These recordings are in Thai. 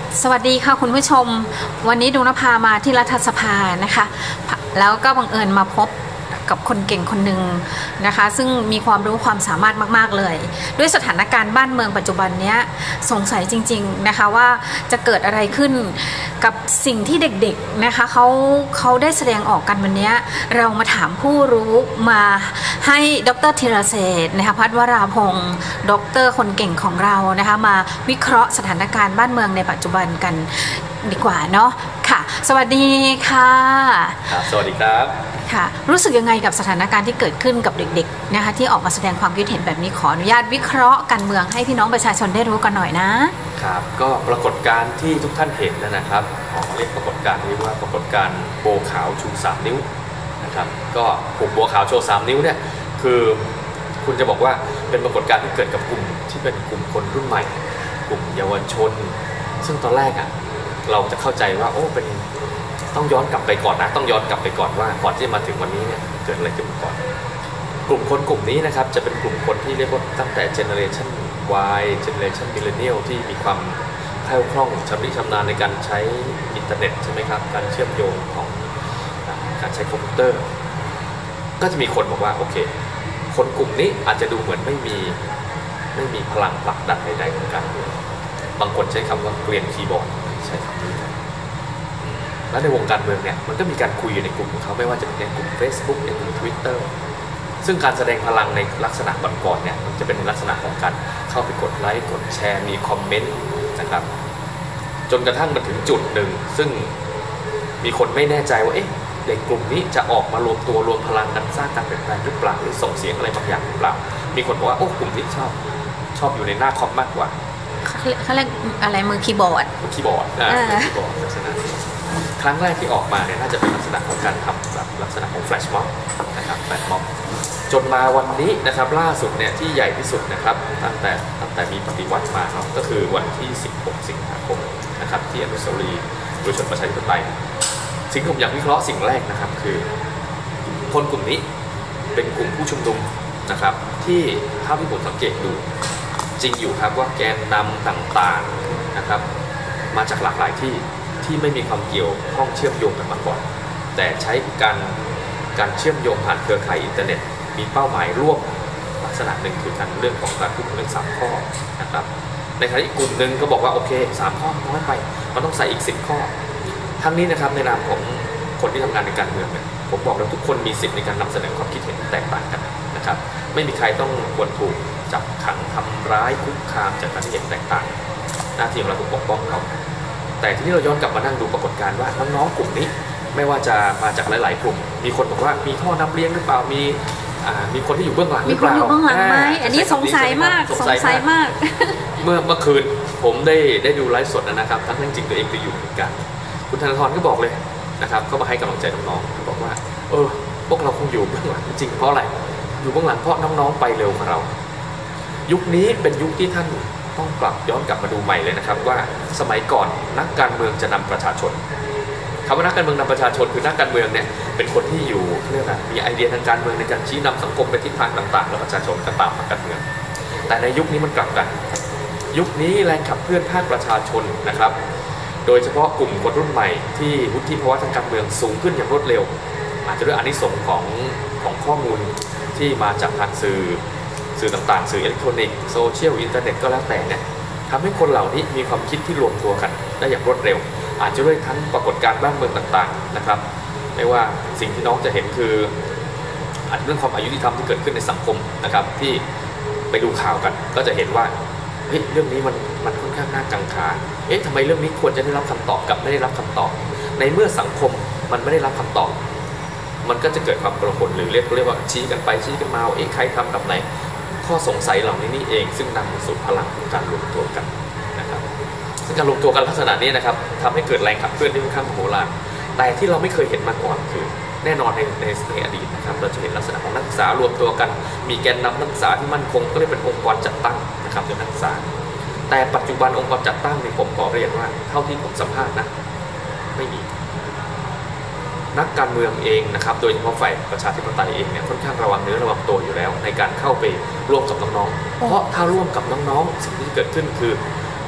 สวัสดีค่ะคุณผู้ชมวันนี้ดวงนภามาที่รัฐสภานะคะแล้วก็บังเอิญมาพบกับคนเก่งคนหนึ่งนะคะซึ่งมีความรู้ความสามารถมากๆเลยด้วยสถานการณ์บ้านเมืองปัจจุบันนี้สงสัยจริงๆนะคะว่าจะเกิดอะไรขึ้นกับสิ่งที่เด็กๆนะคะเขาได้แสดงออกกันวันนี้เรามาถามผู้รู้มาให้ดร.ธีรเศรษฐ์นะคะพัฒวราพงศ์ดร.คนเก่งของเรานะคะมาวิเคราะห์สถานการณ์บ้านเมืองในปัจจุบันกันดีกว่าเนาะค่ะสวัสดีค่ะสวัสดีครับค่ะรู้สึกยังไงกับสถานการณ์ที่เกิดขึ้นกับเด็กๆนะคะที่ออกมาแสดงความคิดเห็นแบบนี้ขออนุญาตวิเคราะห์การเมืองให้พี่น้องประชาชนได้รู้กันหน่อยนะครับก็ปรากฏการณ์ที่ทุกท่านเห็นนะครับขอเรียกปรากฏการณ์นี้ว่าปรากฏการณ์โบขาวชู3 นิ้วนะครับก็กลุ่มโบขาวโชว์3 นิ้วเนี่ยคือคุณจะบอกว่าเป็นปรากฏการณ์ที่เกิดกับกลุ่มที่เป็นกลุ่มคนรุ่นใหม่กลุ่มเยาวชนซึ่งตอนแรกเราจะเข้าใจว่าโอ้เป็นต้องย้อนกลับไปก่อนนะต้องย้อนกลับไปก่อนว่าก่อนที่จะมาถึงวันนี้เนี่ยเกิดอะไรขึ้นก่อนกลุ่มคนกลุ่มนี้นะครับจะเป็นกลุ่มคนที่เรียกว่าตั้งแต่ Generation Y Generation Millennial ที่มีความแคล่วคล่องชำนิชำนาญในการใช้อินเทอร์เน็ตใช่ไหมครับการเชื่อมโยงของการใช้คอมพิวเตอร์ก็จะมีคนบอกว่าโอเคคนกลุ่มนี้อาจจะดูเหมือนไม่มีพลังผลักดันใดๆของการเมืองบางคนใช้คำว่าเกลียนคีย์บอร์ดใช้คำนี้และในวงการเมืองเนี่ยมันก็มีการคุยอยู่ในกลุ่มของเขาไม่ว่าจะเป็นในกลุ่ม Facebook ในกลุ่ม Twitter ซึ่งการแสดงพลังในลักษณะก่อนๆเนี่ยมันจะเป็นลักษณะของการเข้าไปกดไลค์กดแชร์มีคอมเมนต์นะครับจนกระทั่งมาถึงจุดหนึ่งซึ่งมีคนไม่แน่ใจว่าเอ๊ะเด็กกลุ่มนี้จะออกมารวมตัวรวมพลังกันสร้างการเปลี่ยนแปลงหรือเปล่าหรือส่งเสียงอะไรบางอย่างหรือเปล่ามีคนบอกว่าโอ้กลุ่มนี้ชอบอยู่ในหน้าคอมมากกว่าเขาเรียกอะไรมือคีย์บอร์ดคีย์บอร์ดลักษณะครั้งแรกที่ออกมาเนี่ยน่าจะเป็นลักษณะของการทำแบบลักษณะของแฟลชม็อบนะครับแฟลชม็อบจนมาวันนี้นะครับล่าสุดเนี่ยที่ใหญ่ที่สุดนะครับตั้งแต่มีปฏิวัติมาเนาะก็คือวันที่16 สิงหาคมนะครับที่อนุสาวรีย์ประชาชนประชาธิปไตยสิ่งที่ผมอยากวิเคราะห์สิ่งแรกนะครับคือคนกลุ่มนี้เป็นกลุ่มผู้ชุมนุมนะครับที่เท่าที่ผมสังเกตดูจริงอยู่ครับว่าแกนนำต่างๆนะครับมาจากหลากหลายที่ไม่มีความเกี่ยวข้องเชื่อมโยงกันมาก่อนแต่ใช้การเชื่อมโยงผ่านเครือข่ายอินเทอร์เน็ตมีเป้าหมายร่วมลักษณะหนึ่งคือการเรื่องของการพูดถึงเรื่อง3 ข้อนะครับในขณะที่กลุ่มหนึ่งก็บอกว่าโอเค3 ข้อน้อยไปมันต้องใส่อีก10 ข้อทั้งนี้นะครับในนามของคนที่ทำงานในการเมืองเนี่ยผมบอกแล้วทุกคนมีสิทธิ์ในการนำเสนอความคิดเห็นแตกต่างกันนะครับไม่มีใครต้องควรถูกจับขังทำร้ายคุกคามจากการที่เห็นแตกต่างหน้าที่ของเราคือปกป้องเขาแต่ทีนี้เราย้อนกลับมานั่งดูปรากฏการณ์ว่าน้องๆกลุ่มนี้ไม่ว่าจะมาจากหลายๆกลุ่มมีคนบอกว่ามีท่อนำเลี้ยงหรือเปล่ามีคนที่อยู่เบื้องหลังหรือเปล่ามีคนอยู่เบื้องหลังไหมอันนี้สงสัยมากเมื่อคืนผมได้ดูไลฟ์สดนะครับทั้งจริงตัวเองไปอยู่เหมือนกันคุณธนาธรก็บอกเลยนะครับก็มาให้กำลังใจน้องๆบอกว่าพวกเราคงอยู่เบื้องหลังจริงเพราะอะไรอยู่เบื้องหลังเพราะน้องๆไปเร็วกว่าเรายุคนี้เป็นยุคที่ท่านต้องย้อนกลับมาดูใหม่เลยนะครับว่าสมัยก่อนนักการเมืองจะนำประชาชนคำว่านักการเมืองนำประชาชนคือนักการเมืองเนี่ยเป็นคนที่อยู่เรียกว่ามีไอเดียทางการเมืองในการชี้นำสังคมไปทิศทางต่างๆแล้วประชาชนก็ตามนักการเมืองแต่ในยุคนี้มันกลับกันยุคนี้แรงขับเคลื่อนภาคประชาชนนะครับโดยเฉพาะกลุ่มคนรุ่นใหม่ที่วุฒิภาวะทางการเมืองสูงขึ้นอย่างรวดเร็วอาจจะด้วยอานิสงส์ของข้อมูลที่มาจากทางสื่อต่างๆสื่ออิเล็กทรอนิกส์โซเชียลอินเทอร์เน็ตก็แล้วแต่เนี่ยทำให้คนเหล่านี้มีความคิดที่รวมตัวกันได้อย่างรวดเร็วอาจจะด้วยทั้งปรากฏการณ์บ้านเมืองต่างๆนะครับไม่ว่าสิ่งที่น้องจะเห็นคืออาจจะเรื่องความอายุติธรรมที่เกิดขึ้นในสังคมนะครับที่ไปดูข่าวกันก็จะเห็นว่าเรื่องนี้มันค่อนข้างน่ากังขาทำไมเรื่องนี้ควรจะได้รับคำตอบกับไม่ได้รับคำตอบในเมื่อสังคมมันไม่ได้รับคำตอบมันก็จะเกิดความกระหนหรือเรียกว่าชี้กันไปชี้กันมาใครทำแบบไหนข้อสงสัยเหล่านี้นี่เองซึ่งนำมาสู่พลังของการรวมตัวกันนะครับซึ่งการรวมตัวกันลักษณะนี้นะครับทำให้เกิดแรงขับเคลื่อนที่ค่อนข้างมโหฬารแต่ที่เราไม่เคยเห็นมาก่อนคือแน่นอนในอดีตนะครับเราจะเห็นลักษณะของนักศึกษารวมตัวกันมีแกนนำนักศึกษาที่มั่นคงก็เรียกเป็นองค์กรจัดตั้งนะครับเป็นนักศึกษาแต่ปัจจุบันองค์กรจัดตั้งในผมขอเรียนว่าเท่าที่ผมสัมภาษณ์นะไม่มีนักการเมืองเองนะครับโดยเฉพาะฝ่ายประชาธิปไตยเองเนี่ยค่อนข้างระวังเนื้อระวังตัวอยู่แล้วในการเข้าไปร่วมกับน้องๆเพราะถ้าร่วมกับน้องๆสิ่งที่เกิดขึ้นคือ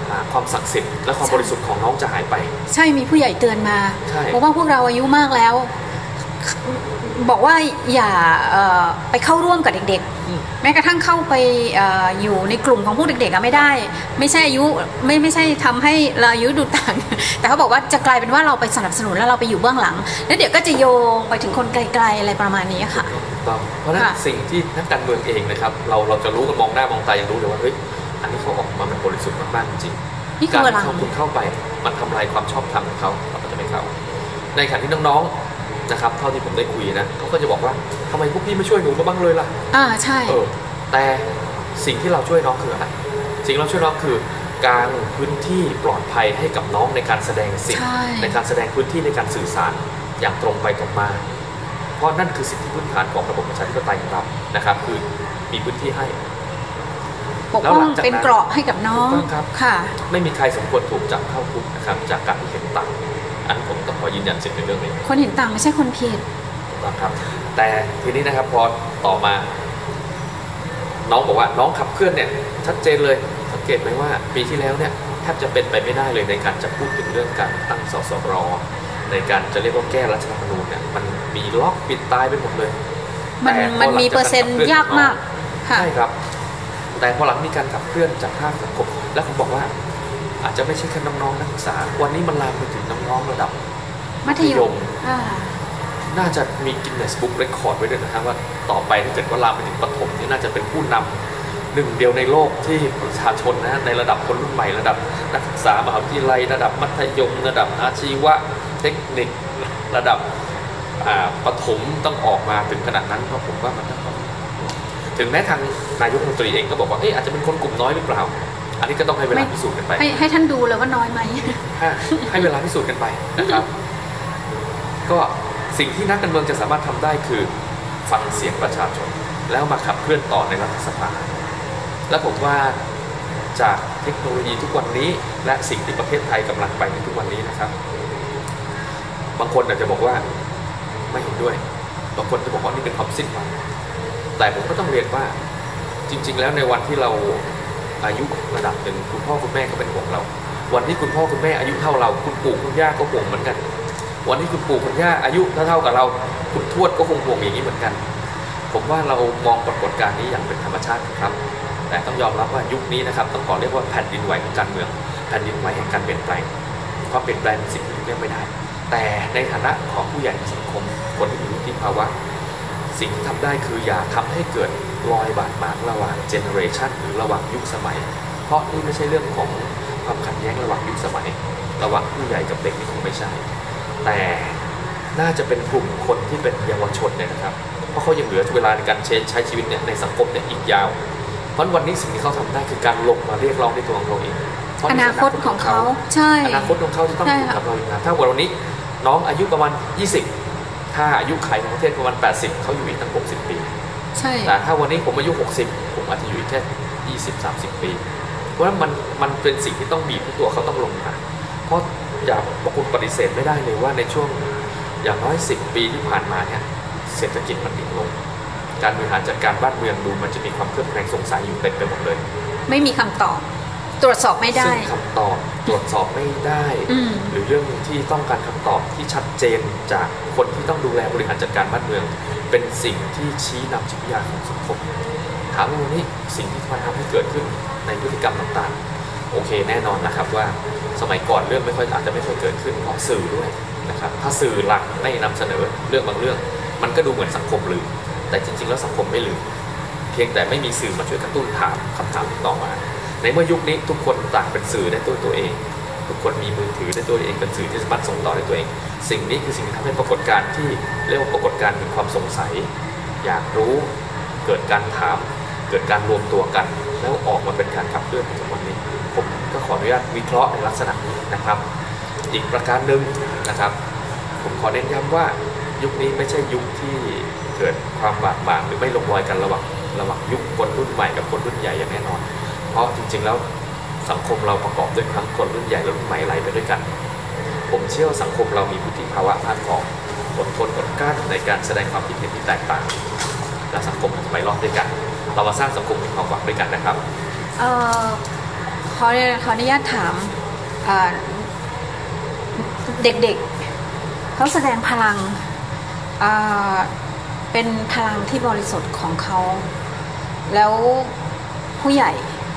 ความศักดิ์สิทธิ์และความบริสุทธิ์ของน้องจะหายไปใช่มีผู้ใหญ่เตือนมาบอกว่าพวกเราอายุมากแล้วบอกว่าอย่าไปเข้าร่วมกับเด็กๆแม้กระทั่งเข้าไปอยู่ในกลุ่มของพวกเด็กๆไม่ได้ไม่ใช่อายุไม่ใช่ทำให้เราอายุดูต่างแต่เขาบอกว่าจะกลายเป็นว่าเราไปสนับสนุนแล้วเราไปอยู่เบื้องหลังแล้วเดี๋ยวก็จะโยงไปถึงคนไกลๆอะไรประมาณนี้ค่ะเพราะฉะนั้นสิ่งที่นักการเมืองเองนะครับเราจะรู้กันมองหน้ามองตายังรู้เลยว่าเฮ้ยอันนี้เขาออกมาเป็นบริสุทธิ์มากๆจริงการที่เขาคุณเข้าไปมันทำลายความชอบธรรมของเขาเราก็จะไม่เข้าในขณะที่น้องๆนะครับเท่าที่ผมได้คุยนะเขาก็จะบอกว่าทำไมพวกพี่ไม่ช่วยหนูบ้างเลยล่ะใช่แต่สิ่งที่เราช่วยน้องคืออะไรสิ่งเราช่วยน้องคือการพื้นที่ปลอดภัยให้กับน้องในการแสดงสิทธิ์ในการแสดงพื้นที่ในการสื่อสารอย่างตรงไปตรงมาเพราะนั่นคือสิทธิพื้นฐานของระบบประชาธิปไตยของเรานะครับคือมีพื้นที่ให้ปกป้องเป็นเกราะให้กับน้องค่ะไม่มีใครสมควรถูกจับเข้าคุกนะครับจากการที่เห็นต่างอันผมต้องขอยืนยันสิ่งในเรื่องนี้คนเห็นต่างไม่ใช่คนผิดนะครับแต่ทีนี้นะครับพอต่อมาน้องบอกว่าน้องขับเคลื่อนเนี่ยชัดเจนเลยสังเกตไหมว่าปีที่แล้วเนี่ยแทบจะเป็นไปไม่ได้เลยในการจะพูดถึงเรื่องการตั้งสสรในการจะเรียกว่าแก้รัฐธรรมนูญเนี่ยมันมีล็อกปิดตายไปหมดเลยมันมีเปอร์เซ็นต์ยากมากใช่ครับแต่พอหลังมีการขับเคลื่อนจากภาคสังคมและผมบอกว่าอาจจะไม่ใช่แค่น้องๆนักศึกษาวันนี้มันลามไปถึงน้องๆระดับมัธยมน่าจะมีกินเนสบุ๊กเรคคอร์ดไว้ด้วยนะครับว่าต่อไปถ้าเกิดว่าลามไปถึงประถมนี่น่าจะเป็นผู้นำหนึ่งเดียวในโลกที่ประชาชนนะในระดับคนรุ่นใหม่ระดับนักศึกษามหาวิทยาลัยระดับมัธยมระดับอาชีวะเทคนิคระดับประถมต้องออกมาถึงขนาดนั้นเพราะผมว่ามันถึงแม้ทางนายกรัฐมนตรีเองก็บอกว่าอาจจะเป็นคนกลุ่มน้อยหรือเปล่าอันนี้ก็ต้องให้เวลาพิสูจน์กันไปให้ท่านดูเลยว่าน้อยไหมให้เวลาพิสูจน์กันไปนะครับก็สิ่งที่นักการเมืองจะสามารถทำได้คือฟังเสียงประชาชนแล้วมาขับเคลื่อนต่อในรัฐสภาและผมว่าจากเทคโนโลยีทุกวันนี้และสิ่งที่ประเทศไทยกำลังไปในทุกวันนี้นะครับบางคนอาจจะบอกว่าไม่เห็นด้วยบางคนจะบอกว่านี่เป็นความสิ้นหวังแต่ผมก็ต้องเรียนว่าจริงๆแล้วในวันที่เราอายุระดับหนึ่งคุณพ่อคุณแม่ก็เป็นห่วงเราวันที่คุณพ่อคุณแม่อายุเท่าเราคุณปู่คุณย่าก็ห่วงเหมือนกันวันที่คุณปู่คุณย่าอายุเท่ากับเราคุณทวดก็คงห่วงอย่างนี้เหมือนกันผมว่าเรามองปรากฏการณ์นี้อย่างเป็นธรรมชาติครับแต่ต้องยอมรับว่ายุคนี้นะครับต้องขอเรียกว่าแผ่นดินไหวของการเมืองแผ่นดินไหวแห่งการเปลี่ยนแปลงความเปลี่ยนแปลงสิ่งที่เรียกไม่ได้แต่ในฐานะของผู้ใหญ่ในสังคมคนที่อยู่ที่ภาวะสิ่งที่ทำได้คืออย่าทำให้เกิดรอยบาดหมางระหว่างเจเนอเรชันหรือระหว่างยุคสมัยเพราะนี่ไม่ใช่เรื่องของความขัดแย้งระหว่างยุคสมัยระหว่างผู้ใหญ่กับเด็กนี่คงไม่ใช่แต่น่าจะเป็นกลุ่มคนที่เป็นเยาวชนเนี่ยนะครับเพราะเขายังเหลือเวลาในการใช้ชีวิตเนี่ยในสังคมเนี่ยอีกยาวเพราะวันนี้สิ่งที่เขาทำได้คือการลงมาเรียกร้องในตัวของเราเองอนาคตของเขาใช่อนาคตของเขาที่ต้องอยู่กับเราอีกนะถ้าวันนี้น้องอายุประมาณ20ถ้าอายุขัยของประเทศประมาณ80เขาอยู่อีกตั้ง60 ปีใช่แต่ถ้าวันนี้ผมอายุ60ผมอาจจะอยู่แค่20-30 ปีเพราะฉะนั้นมันเป็นสิ่งที่ต้องบีบให้ตัวเขาต้องลงมาเพราะอย่าประคุณปฏิเสธไม่ได้เลยว่าในช่วงอย่างน้อย10 ปีที่ผ่านมาเนี่ยเศรษฐกิจมันดิ่งลงการบริหารจัดการบ้านเมืองดูมันจะมีความเครือบแคลงสงสัยอยู่เต็มไปหมดเลยไม่มีคำตอบตรวจสอบไม่ได้ซึ่งคำตอบตรวจสอบไม่ได้หรือเรื่องที่ต้องการคำตอบที่ชัดเจนจากคนที่ต้องดูแลบริหารจัดการบ้านเมืองเป็นสิ่งที่ชี้นำจิตวิทยาของสังคมถามว่าวันนี้สิ่งที่มันทำให้เกิดขึ้นในพฤติกรรมต่างๆโอเคแน่นอนนะครับว่าสมัยก่อนเรื่องอาจจะไม่ค่อยเกิดขึ้นเพราะสื่อด้วยนะครับถ้าสื่อหลักไม่นำเสนอเรื่องบางเรื่องมันก็ดูเหมือนสังคมลืมแต่จริงๆแล้วสังคมไม่ลืมเพียงแต่ไม่มีสื่อมาช่วยกระตุ้นถามคำถามต่อมาในเมื่อยุคนี้ทุกคนต่างเป็นสื่อได้ตัวเองทุกคนมีมือถือได้ตัวเองเป็นสื่อที่สามารถส่งต่อได้ตัวเองสิ่งนี้คือสิ่งที่ทำให้ปรากฏการณ์ที่เรียกว่าปรากฏการณ์แห่งความสงสัยอยากรู้เกิดการถามเกิดการรวมตัวกันแล้วออกมาเป็นการขับเคลื่อนในวันนี้ผมก็ขออนุญาตวิเคราะห์ในลักษณะนี้นะครับอีกประการหนึ่งนะครับผมขอเน้นย้ำว่ายุคนี้ไม่ใช่ยุคที่เกิดความบาดหมางหรือไม่ลงรอยกันระหว่างยุคคนรุ่นใหม่กับคนรุ่นใหญ่อย่างแน่นอนเพราะจริงๆแล้วสังคมเราประกอบด้วยทั้งคนรุ่นใหญ่และรุ่นใหม่ไหลไปด้วยกันผมเชื่อว่าสังคมเรามีวุฒิภาวะมากพออดทนอดกลั้นในการแสดงความคิดเห็นที่แตกต่างและสังคมจะไปรอดด้วยกันเรามาสร้างสังคมแห่งความหวังด้วยกันนะครับขออนุญาตถามเด็กๆเขาแสดงพลังเป็นพลังที่บริสุทธิ์ของเขาแล้วผู้ใหญ่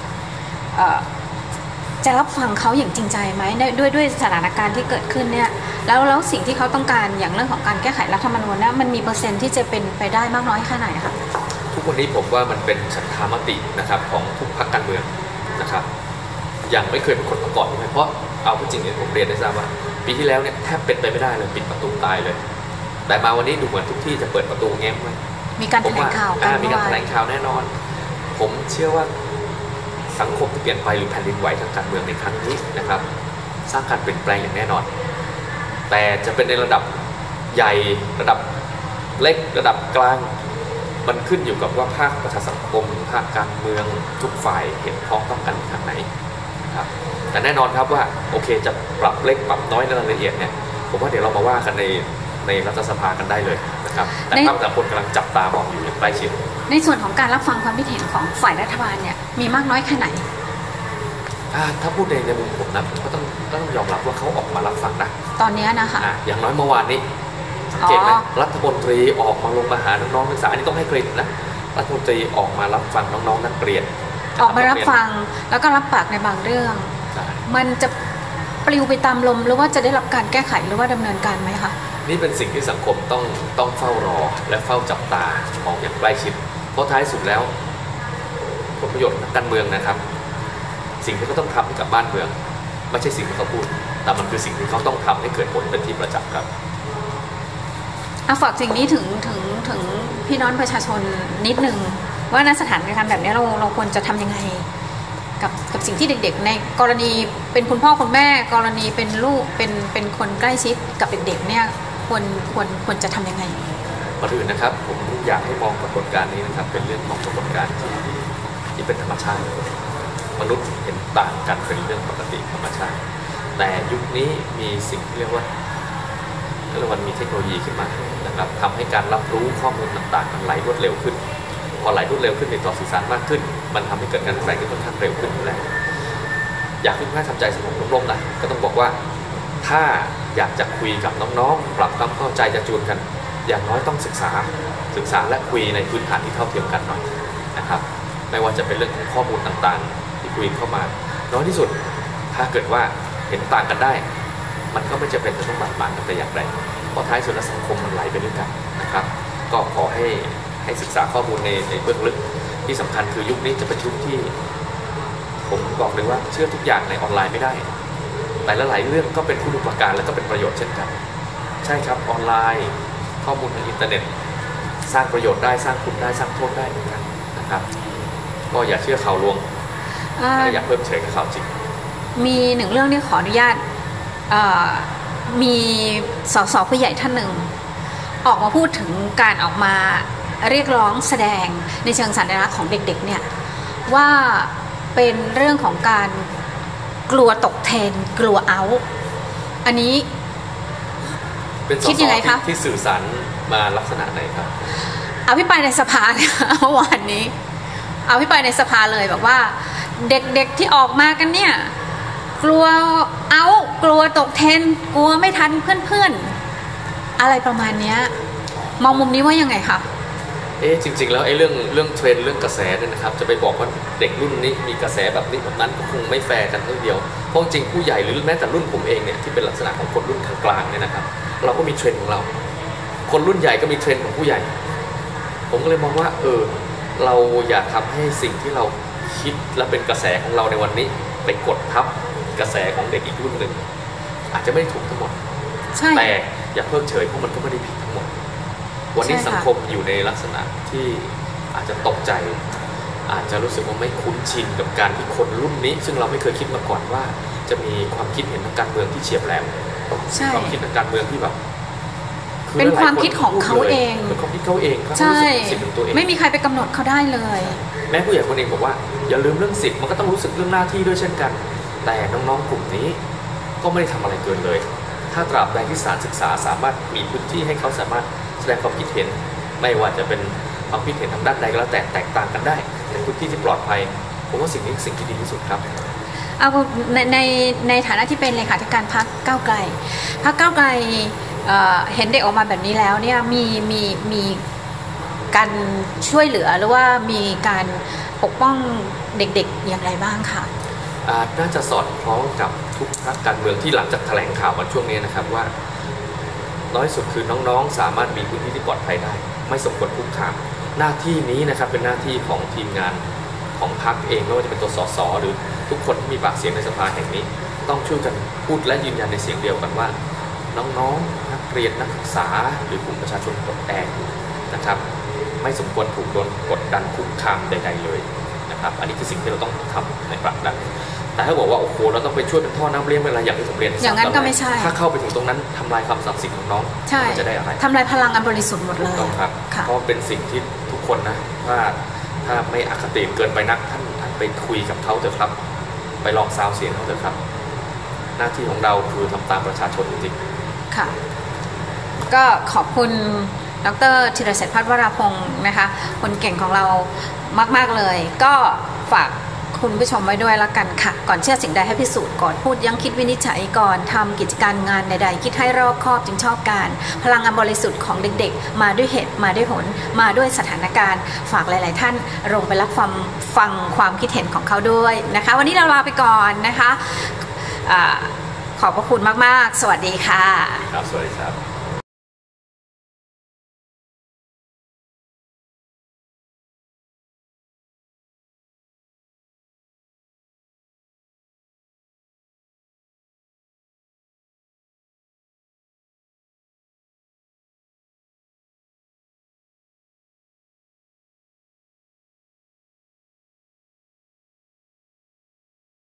จะรับฟังเขาอย่างจริงใจไหมด้วยสถานการณ์ที่เกิดขึ้นเนี่ยแล้วสิ่งที่เขาต้องการอย่างเรื่องของการแก้ไขรัฐธรรมนูญเนี่ยมันมีเปอร์เซ็นต์ที่จะเป็นไปได้มากน้อยแค่ไหนคะทุกวันนี้ผมว่ามันเป็นฉันทามตินะครับของทุกพรรคการเมืองนะครับอย่างไม่เคยเป็นคนมาก่อนเลยเพราะเอาจริงเนี่ยผมเรียนได้ทราบว่าปีที่แล้วเนี่ยแทบเป็นไปไม่ได้เลยปิดประตูตายเลยแต่มาวันนี้ดูเหมือนทุกที่จะเปิดประตูแง้มไว้มีการแถลงข่าวกันมีการแถลงข่าวแน่นอนผมเชื่อว่าสังคมที่เปลี่ยนไปหรือแผ่นดินไหวทางการเมืองในครั้งนี้นะครับสร้างการเปลี่ยนแปลงอย่างแน่นอนแต่จะเป็นในระดับใหญ่ระดับเล็กระดับกลางมันขึ้นอยู่กับว่าภาคประชาสังคมภาคการเมืองทุกฝ่ายเห็นพ้องต้องกันทางไหนนะครับแต่แน่นอนครับว่าโอเคจะปรับเล็กปรับน้อยในรายละเอียดเนี่ยผมว่าเดี๋ยวเรามาว่ากันในรัฐสภากันได้เลยนะครับแต่ภาคสังคมกำลังจับตามองอยู่อย่างใกล้ชิดในส่วนของการรับฟังความคิดเห็นของฝ่ายรัฐบาลเนี่ยมีมากน้อยแค่ไหนถ้าพูดในมุมผมนะก็ต้องยอมรับว่าเขาออกมารับฟังนะตอนนี้นะคะอย่างน้อยเมื่อวานนี้สังเกตไหมรัฐมนตรีออกมาลงมาหาน้องๆนักศึกษาอันนี้ต้องให้เครดิตนะรัฐมนตรีออกมารับฟังน้องๆนักเรียนออกมารับฟังแล้วก็รับปากในบางเรื่องมันจะปลิวไปตามลมหรือว่าจะได้รับการแก้ไขหรือว่าดำเนินการไหมคะนี่เป็นสิ่งที่สังคมต้องเฝ้ารอและเฝ้าจับตามองอย่างใกล้ชิดเพราะท้ายสุดแล้วผลประโยชน์ทางการเมืองนะครับสิ่งที่เขาต้องทำให้กับบ้านเมืองไม่ใช่สิ่งที่เขาพูดแต่มันคือสิ่งที่เขาต้องทำให้เกิดผลเป็นที่ประจักษ์ครับฝากสิ่งนี้ถึงพี่น้องประชาชนนิดนึงว่าในสถานการณ์แบบนี้เราควรจะทำยังไงกับสิ่งที่เด็กๆในกรณีเป็นคุณพ่อคุณแม่กรณีเป็นลูกเป็นคนใกล้ชิดกับเด็กๆเนี่ยควรจะทำยังไงก่อนอื่นนะครับผมอยากให้มองปรากฏการณ์นี้นะครับเป็นเรื่องของปรากฏการณ์ที่เป็นธรรมชาติมนุษย์เห็นต่างกันเป็นเรื่องปกติธรรมชาติแต่ยุคนี้มีสิ่งที่เรียกว่ามันมีเทคโนโลยีขึ้นมานะครับทำให้การรับรู้ข้อมูลต่างๆมันไหลรวดเร็วขึ้นพอไหลรวดเร็วขึ้นในต่อสื่อสารมากขึ้นมันทำให้เกิดการแปลงที่ค่อนข้างเร็วขึ้นอยู่แล้วอยากให้คุณแม่ทำใจสงบร่มๆนะก็ต้องบอกว่าถ้าอยากจะคุยกับน้องๆปรับความเข้าใจจะจูนกันอย่างน้อยต้องศึกษาและคุยในพื้นฐานที่เท่าเทียมกันหน่อยนะครับไม่ว่าจะเป็นเรื่องของข้อมูลต่างๆที่คุยเข้ามาน้อยที่สุดถ้าเกิดว่าเห็นต่างกันได้มันก็ไม่จะเป็นจะต้องบาดหมางกันแต่อย่างใดเพราะท้ายสุดแล้วสังคมมันไหลไปด้วยกันนะครับก็ขอให้ศึกษาข้อมูลในเบื้องลึกที่สำคัญคือยุคนี้จะเป็นยุคที่ผมบอกเลยว่าเชื่อทุกอย่างในออนไลน์ไม่ได้แต่ละหลายเรื่องก็เป็นคุณูปการและก็เป็นประโยชน์เช่นกันใช่ครับออนไลน์ข้อมูลทางอินเทอร์เน็ตสร้างประโยชน์ได้สร้างคุณได้สร้างโทษได้เหมือนกันนะครับก็อย่าเชื่อข่าวลวงอย่าเพิ่มเฉยกับข่าวจริงมีหนึ่งเรื่องที่ขออนุญาตมีสสผู้ใหญ่ท่านหนึ่งออกมาพูดถึงการออกมาเรียกร้องแสดงในเชิงสัญลักษณ์ของเด็กๆเนี่ยว่าเป็นเรื่องของการกลัวตกเทรนกลัวเอาอันนี้คิดยังไงคะที่สื่อสารมาลักษณะไหนครับอภิปรายในสภาเนี่ยเมื่อวานนี้อภิปรายในสภาเลยบอกว่าเด็กๆที่ออกมากันเนี่ยกลัวเอากลัวตกเทรนกลัวไม่ทันเพื่อนๆอะไรประมาณนี้มองมุมนี้ว่ายังไงคะจริงๆแล้วเรื่องเทรนเรื่องกระแสเนี่ยนะครับจะไปบอกว่าเด็กรุ่นนี้มีกระแสแบบนี้แบบนั้นก็คงไม่แฟร์กันทั้งเดียวเพราะจริงผู้ใหญ่หรือแม้แต่รุ่นผมเองเนี่ยที่เป็นลักษณะของคนรุ่นกลางๆเนี่ยนะครับเราก็มีเทรนของเราคนรุ่นใหญ่ก็มีเทรนของผู้ใหญ่ผมก็เลยมองว่าเราอย่าทำให้สิ่งที่เราคิดและเป็นกระแสของเราในวันนี้ไปกดทับกระแสของเด็กอีกรุ่นหนึ่งอาจจะไม่ถูกทั้งหมดแต่อย่าเพิกเฉยเพราะมันก็ไม่ได้ผิดทั้งหมดวันนี้สังคมอยู่ในลักษณะที่อาจจะตกใจอาจจะรู้สึกว่าไม่คุ้นชินกับการที่คนรุ่นนี้ซึ่งเราไม่เคยคิดมาก่อนว่าจะมีความคิดเห็นทางการเมืองที่เฉียบแหลมความคิดทางการเมืองที่แบบเป็นความคิดของเขาเองเป็นความคิดเขาเองใช่ไม่มีใครไปกำหนดเขาได้เลยแม้ผู้ใหญ่คนเองบอกว่าอย่าลืมเรื่องสิทธิ์มันก็ต้องรู้สึกเรื่องหน้าที่ด้วยเช่นกันแต่น้องๆกลุ่มนี้ก็ไม่ได้ทำอะไรเกินเลยถ้าตราบใดที่สถานศึกษาสามารถมีพื้นที่ให้เขาสามารถแสดงความคิดเห็นไม่ว่าจะเป็นความคิดเห็นทางด้านใดก็แล้วแต่แตกต่างกันได้ในพื้นที่ที่ปลอดภัยผมว่าสิ่งนี้สิ่งที่ดีที่สุดครับเอาในฐานะที่เป็นเลขาธิการพรรคก้าวไกลเห็นเด็กออกมาแบบนี้แล้วเนี่ยมีการช่วยเหลือหรือว่ามีการปกป้องเด็กๆอย่างไรบ้างคะน่าจะสอดคล้องกับทุกพรรคการเมืองที่หลังจากแถลงข่าววันช่วงนี้นะครับว่าน้อยสุดคือน้องๆสามารถมีพื้นที่ที่ปลอดภัยได้ไม่สมควรคุกคามหน้าที่นี้นะครับเป็นหน้าที่ของทีมงานของพรรคเองไม่ว่าจะเป็นตัวสสหรือทุกคนที่มีปากเสียงในสภาแห่งนี้ต้องช่วยกันพูดและยืนยันในเสียงเดียวกันว่าน้องๆนักเรียนนักศึกษาหรือกลุ่มประชาชนปลดแอกนะครับไม่สมควรถูกโดนกดดันคุกคามใดๆเลยนะครับอันนี้คือสิ่งที่เราต้องทำในผลักดันแต่ถ้าบอกว่าโอ้โหเราต้องไปช่วยเป็นท่อน้ำเลี้ยงเป็นอะไรอย่างที่ผมเรียนอย่างนั้นก็ไม่ใช่ถ้าเข้าไปถึงตรงนั้นทำลายความศักดิ์สิทธิ์ของน้องมันจะได้อะไรทำลายพลังอันบริสุทธิ์หมดเลยต้องครับเพราะเป็นสิ่งที่ทุกคนนะว่าถ้าไม่อคติเกินไปนักท่านไปคุยกับเขาเถอะครับไปลองซาวเสียงเขาเถอะครับหน้าที่ของเราคือทำตามประชาชนจริงๆค่ะก็ขอบคุณดร.ธีรเศรษฐ์พัฒน์วราพงศ์นะคะคนเก่งของเรามากๆเลยก็ฝากคุณผู้ชมไว้ด้วยละกันค่ะก่อนเชื่อสิ่งใดให้พิสูจน์ก่อนพูดยังคิดวินิจฉัยก่อนทำกิจการงานใดๆคิดให้รอบคอบจึงชอบการพลังงานบริสุทธิ์ของเด็กๆมาด้วยเหตุมาด้วยผลมาด้วยสถานการณ์ฝากหลายๆท่านลงไปรับฟังความคิดเห็นของเขาด้วยนะคะวันนี้เราลาไปก่อนนะคะขอบพระคุณมากๆสวัสดีค่ะครับสวัสดีครับ